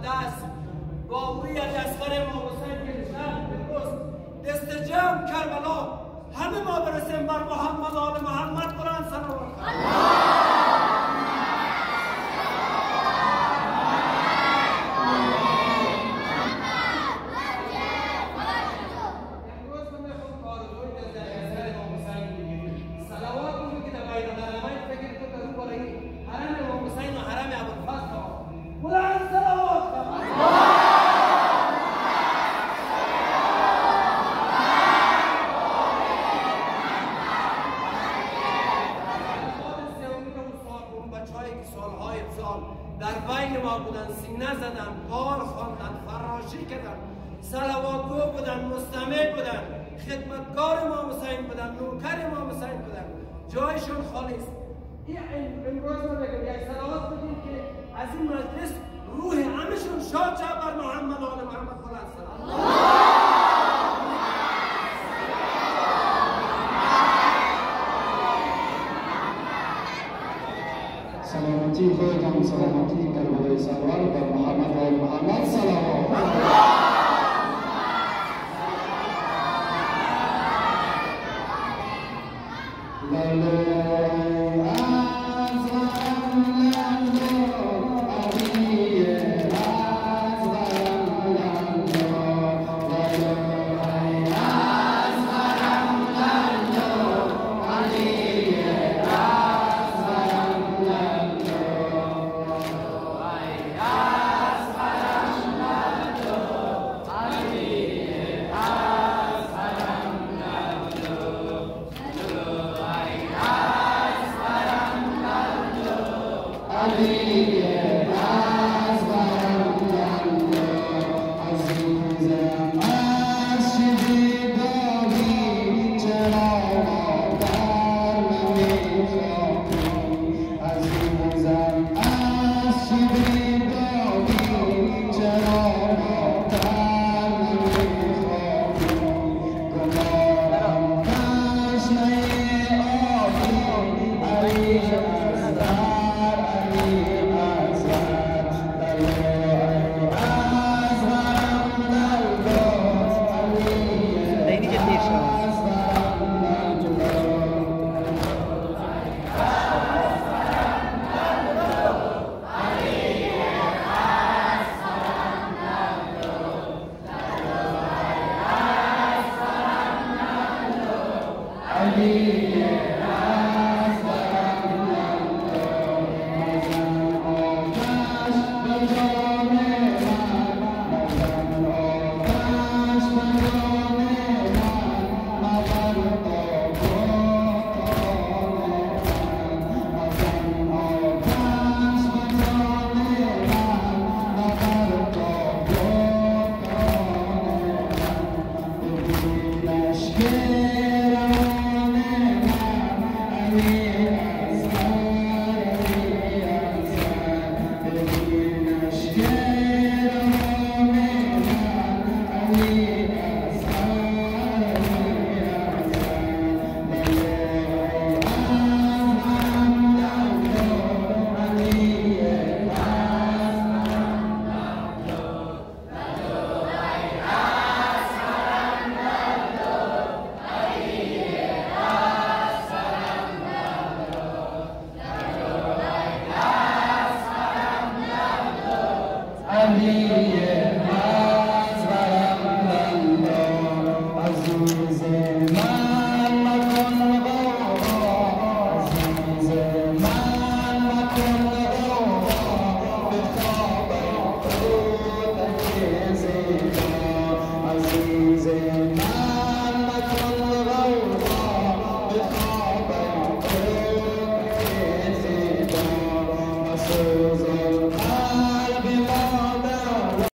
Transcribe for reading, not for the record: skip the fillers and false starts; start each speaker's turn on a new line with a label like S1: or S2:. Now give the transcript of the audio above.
S1: مقدس با روی اصغر امام حسین که نشست امروز دست جمع کربلا همه ما برسیم بر محمد آل محمد قرآن صلوات در بین ما بودن، سینه زدن، بار خواندن، فراشی کردن، صلوات گو بودن، مستمع بودن، خدمتگار امام حسین بودن، نوکر امام حسین بودن، جایشون خالی است. این امروز ما بگم یک صلوات بدیم که از این مجلس روح همشون شاد شد بر محمد آل محمد بلند صلوات.
S2: سلامتی خودتان، سلامتی کربلای سرور بر محمد و محمد صلوات.
S3: Thank you.